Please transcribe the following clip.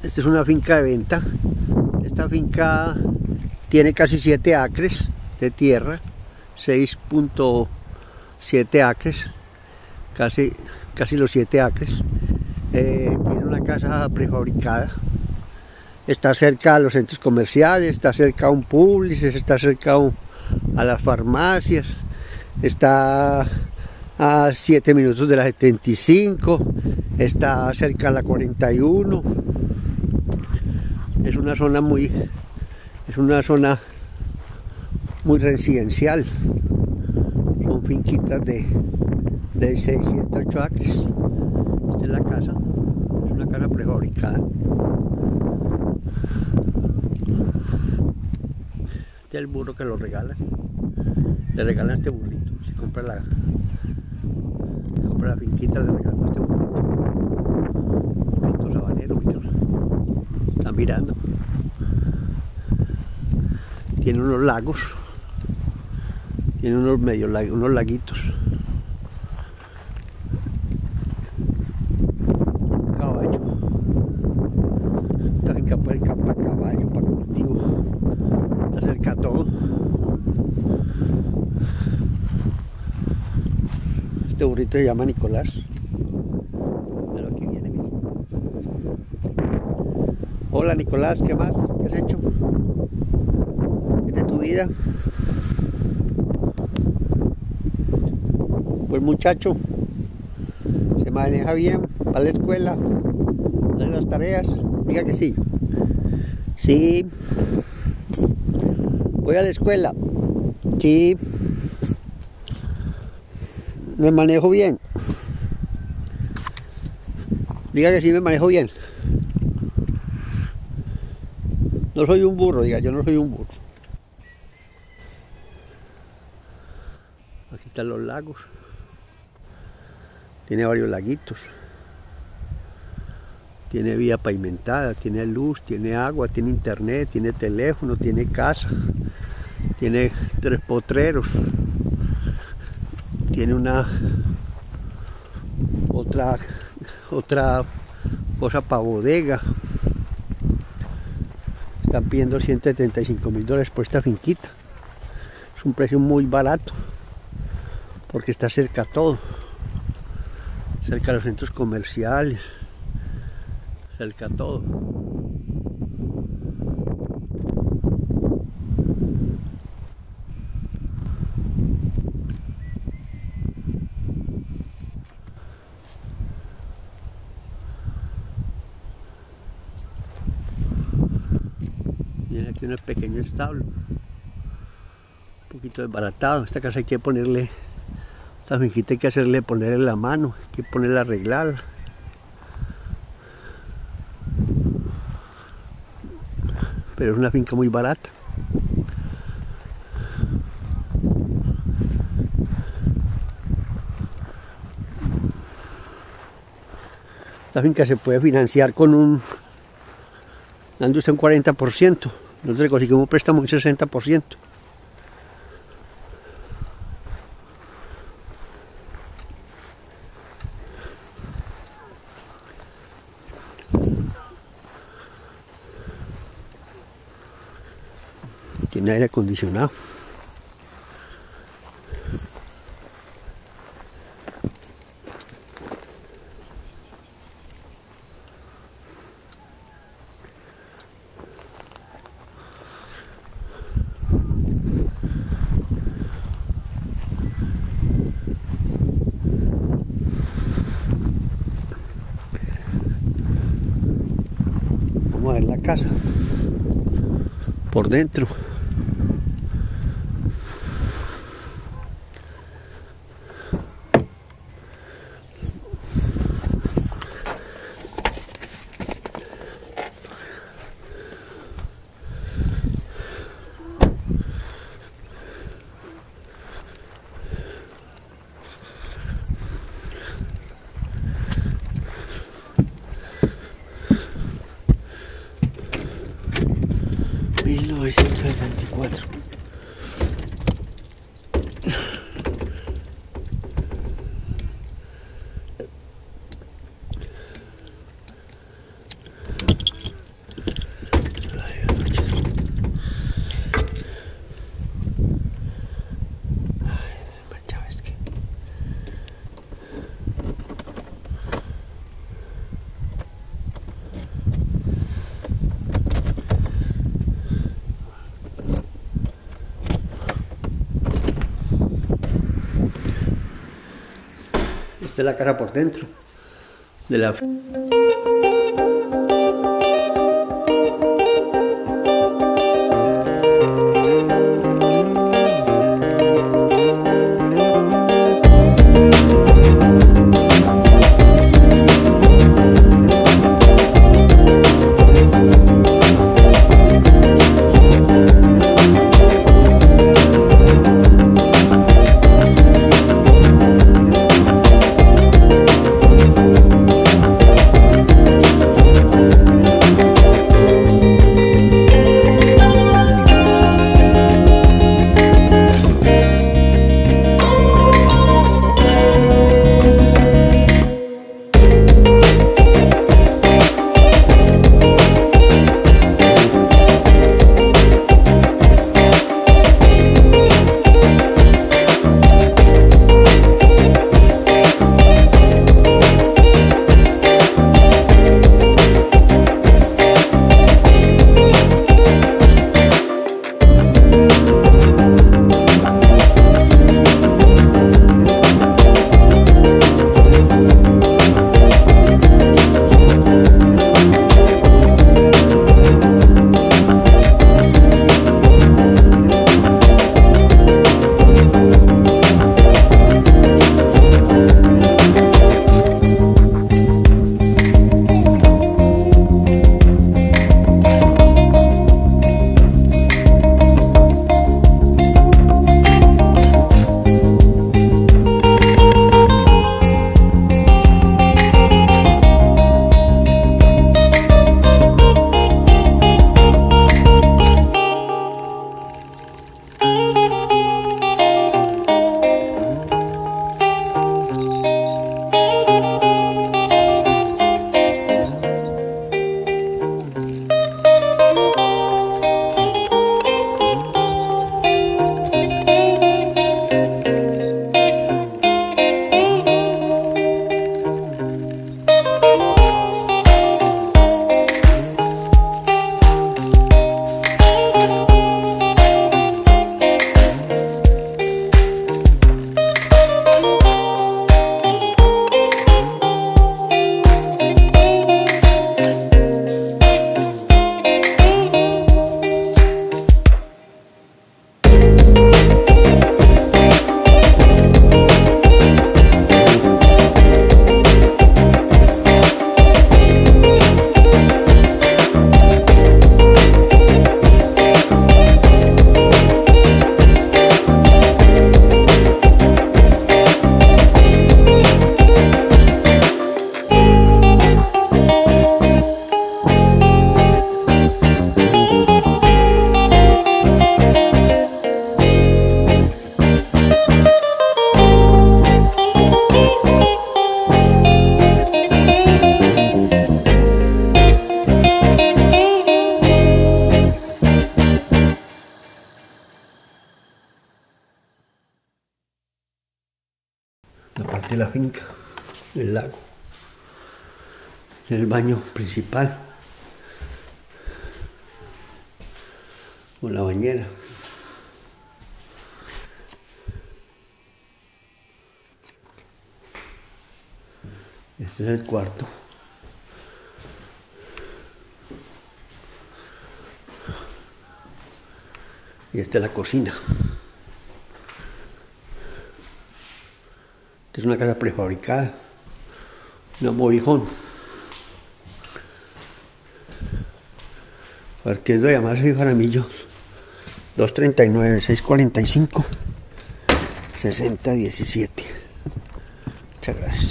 Esta es una finca de venta. Esta finca tiene casi 7 acres de tierra, 6.7 acres, casi los 7 acres. Tiene una casa prefabricada. Está cerca a los centros comerciales, está cerca a un Publix, está cerca a las farmacias, está a 7 minutos de la 75, está cerca a la 41. Es una zona muy residencial. Son finquitas de 6, 7, 8 acres. Esta es la casa, es una casa prefabricada. Este es el burro que lo regalan. Le regalan este burrito. Si compra la finquita, le regalan este burrito. Burrito sabanero, miren. Están mirando. Tiene unos lagos. Tiene unos unos laguitos. Caballo. Esta finca puede ir para caballo, para cultivo. Está cerca a todo. Este burrito se llama Nicolás. Pero aquí viene, mira. Hola Nicolás, ¿qué más? ¿Qué has hecho? ¿Qué es de tu vida? Pues muchacho, se maneja bien, va a la escuela, hace las tareas, diga que sí. Sí. Voy a la escuela. Sí. Me manejo bien. Diga que sí, me manejo bien. No soy un burro, diga, yo no soy un burro. Aquí están los lagos. Tiene varios laguitos. Tiene vía pavimentada, tiene luz, tiene agua, tiene internet, tiene teléfono, tiene casa. Tiene 3 potreros. Tiene otra cosa para bodega. Están pidiendo $175.000 por esta finquita. Es un precio muy barato porque está cerca a todo, cerca a los centros comerciales, cerca a todo. Tiene aquí un pequeño establo, un poquito desbaratado. Esta casa hay que ponerle, esta finquita hay que ponerle la mano, hay que ponerla a arreglarla. Pero es una finca muy barata. Esta finca se puede financiar con dando usted un 40%. Nosotros le conseguimos un préstamo un 60%. Tiene aire acondicionado. Vamos a ver la casa por dentro. $1974. Esta es la casa por dentro de la... La parte de la finca, el lago, el baño principal, con la bañera. Este es el cuarto. Y esta es la cocina. Esta es una casa prefabricada, un aborijón. Partiendo de Amarse y Jaramillo, 239-645-6017. Muchas gracias.